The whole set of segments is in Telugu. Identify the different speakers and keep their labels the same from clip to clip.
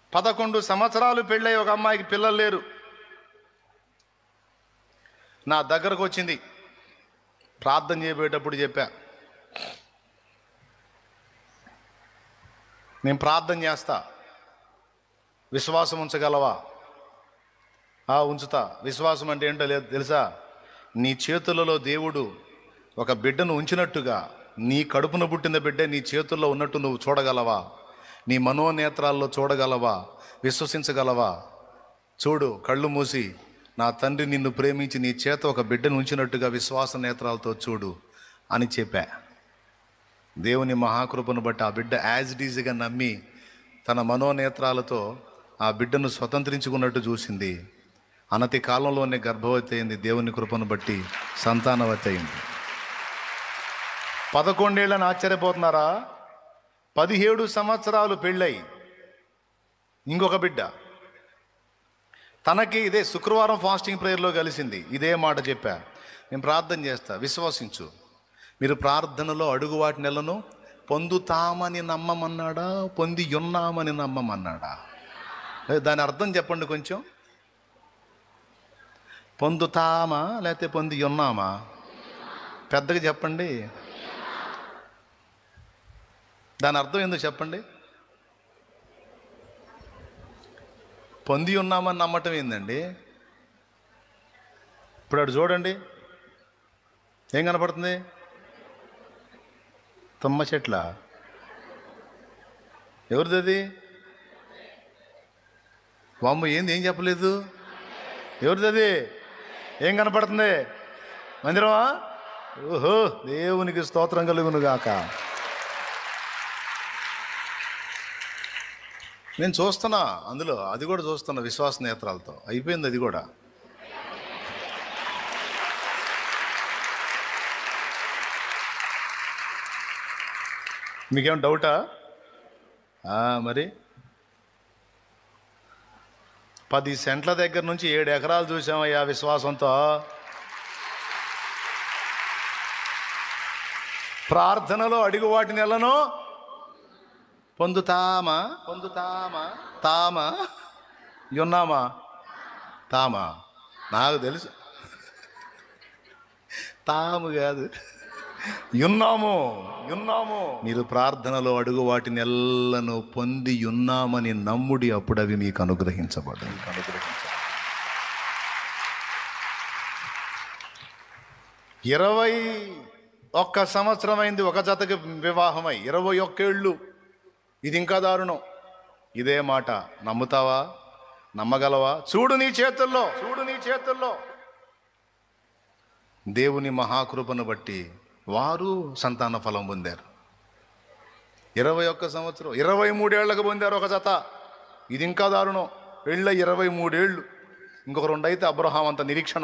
Speaker 1: 11 సంవత్సరాలు పెళ్ళై ఒక అమ్మాయికి పిల్లలు లేరు. నా దగ్గరకు వచ్చింది. ప్రార్థన చేయబోయేటప్పుడు చెప్పా, నేను ప్రార్థన చేస్తా, విశ్వాసం ఉంచగలవా? ఉంచుతా. విశ్వాసం అంటే ఏంటో లేదు తెలుసా? నీ చేతులలో దేవుడు ఒక బిడ్డను ఉంచినట్టుగా నీ కడుపున పుట్టిన బిడ్డ నీ చేతుల్లో ఉన్నట్టు నువ్వు చూడగలవా? నీ మనోనేత్రాల్లో చూడగలవా? విశ్వసించగలవా? చూడు, కళ్ళు మూసి, నా తండ్రి నిన్ను ప్రేమించి నీ చేత ఒక బిడ్డను ఉంచినట్టుగా విశ్వాస నేత్రాలతో చూడు అని చెప్పా. దేవుని మహాకృపను బట్టి ఆ బిడ్డ యాజ్ ఇట్ ఈజ్గా నమ్మి తన మనోనేత్రాలతో ఆ బిడ్డను స్వతంత్రించుకున్నట్టు చూసింది. అనతి కాలంలోనే గర్భవతి అయింది. దేవుని కృపను బట్టి సంతానవతి అయింది. 11 ఏళ్ళని ఆశ్చర్యపోతున్నారా? 17 సంవత్సరాలు పెళ్ళై ఇంకొక బిడ్డ. తనకి ఇదే శుక్రవారం ఫాస్టింగ్ ప్రేయర్లో కలిసింది. ఇదే మాట చెప్పా, నేను ప్రార్థన చేస్తా, విశ్వసించు. మీరు ప్రార్థనలో అడుగు వాటి నెలను పొందుతామని నమ్మమన్నాడా, పొంది ఉన్నామని నమ్మమన్నాడా? దాని అర్థం చెప్పండి కొంచెం. పొందుతామా లేకపోతే పొంది ఉన్నామా? పెద్దగా చెప్పండి. దాని అర్థం ఎందుకు చెప్పండి. పొంది ఉన్నామని నమ్మటం ఏందండి? ఇప్పుడు అటు చూడండి, ఏం కనపడుతుంది? తుమ్మ చెట్ల. ఎవరిది అది? వామ్మ, ఏంది, ఏం చెప్పలేదు? ఎవరిది అది? ఏం కనపడుతుంది? మందిరమా? ఓహో, దేవునికి స్తోత్రం కలుగును గాక. నేను చూస్తున్నా అందులో, అది కూడా చూస్తున్నా విశ్వాస నేత్రాలతో. అయిపోయింది అది కూడా. మీకేం డౌటా? మరి 10 సెంట్ల దగ్గర నుంచి 7 ఎకరాలు చూసామయ్యా విశ్వాసంతో. ప్రార్థనలో అడుగు వాటి నెలను పొందుతామా తామా ఉన్నామా తామా? నాకు తెలుసు, తాము కాదు, ఉన్నాము. మీరు ప్రార్థనలో అడుగు వాటి నెలను పొంది ఉన్నామని నమ్ముడి, అప్పుడు అవి మీకు అనుగ్రహించబడ్డాయి. 21 సంవత్సరం అయింది ఒక జతకి వివాహమై, 21 ఏళ్ళు. ఇది ఇంకా దారుణం. ఇదే మాట నమ్ముతావా? నమ్మగలవా? చూడు నీ చేతుల్లో. దేవుని మహాకృపను బట్టి వారు సంతాన ఫలం పొందారు. 21 సంవత్సరం, 23 ఏళ్లకు పొందారు ఒక జత. ఇది ఇంకా దారుణం. పెళ్ళ 23 ఏళ్ళు. ఇంకొక 2 అయితే అబ్రహాం అంత నిరీక్షణ,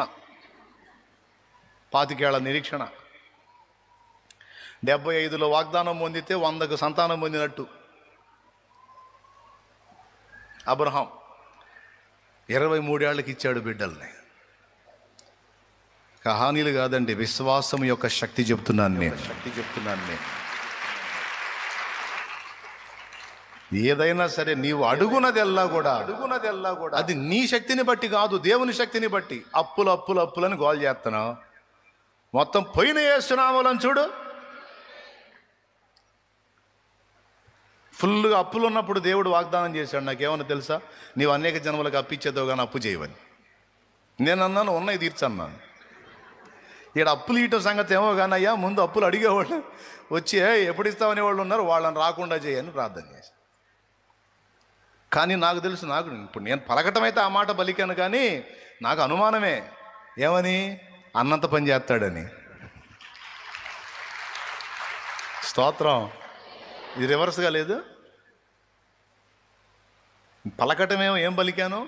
Speaker 1: 25 ఏళ్ల నిరీక్షణ. 75లో వాగ్దానం పొందితే 100కు సంతానం పొందినట్టు అబ్రహాం 23 ఏళ్ళకి ఇచ్చాడు బిడ్డల్ని. కహానీలు కాదండి, విశ్వాసం యొక్క శక్తి చెప్తున్నాను నేను. ఏదైనా సరే నీవు అడుగునదెల్లా కూడా అది నీ శక్తిని బట్టి కాదు, దేవుని శక్తిని బట్టి. అప్పులని గోల్ చేస్తున్నావు. మొత్తం పోయిన యేసునామములను చూడు. ఫుల్గా అప్పులు ఉన్నప్పుడు దేవుడు వాగ్దానం చేశాడు. నాకేమన్నా తెలుసా? నీవు అనేక జన్మలకు అప్పిచ్చేదో కానీ అప్పు చేయవని. నేను అన్నాను, ఉన్నాయి తీర్చన్నాను. ఇక్కడ అప్పులు ఇయటం సంగతి ఏమో కానీ అయ్యా, ముందు అప్పులు అడిగేవాళ్ళు వచ్చి ఎప్పుడు ఇస్తామనే వాళ్ళు ఉన్నారు, వాళ్ళని రాకుండా చేయని ప్రార్థన చేశాను. కానీ నాకు తెలుసు, ఇప్పుడు నేను పలకటం అయితే ఆ మాట పలికాను, కానీ నాకు అనుమానమే. ఏమని? అన్నంత పని చేస్తాడని. స్తోత్రం. ఇది రివర్స్గా లేదు. పలకటమేమో ఏం పలికాను?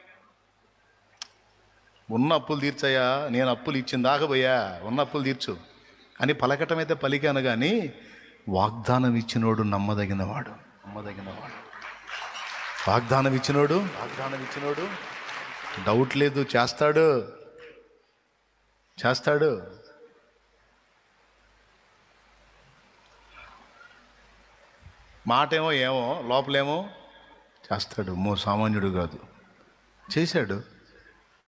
Speaker 1: ఉన్న అప్పులు తీర్చయ్యా, నేను అప్పులు ఇచ్చిన దాకా పోయా, ఉన్న అప్పులు తీర్చు అని పలకటం అయితే పలికాను. కానీ వాగ్దానం ఇచ్చినోడు నమ్మదగినవాడు. వాగ్దానం ఇచ్చినోడు డౌట్ లేదు, చేస్తాడు. మాట ఏమో లోపలేమో చేస్తాడు, సామాన్యుడు కాదు. చేశాడు.